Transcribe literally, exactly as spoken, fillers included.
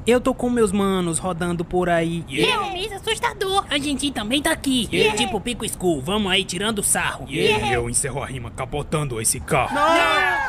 Eu tô com meus manos rodando por aí. Yeah, homem, assustador. A gente também tá aqui. Yeah. Tipo Pico School, vamos aí tirando sarro. Yeah. Eu encerro a rima capotando esse carro. Não!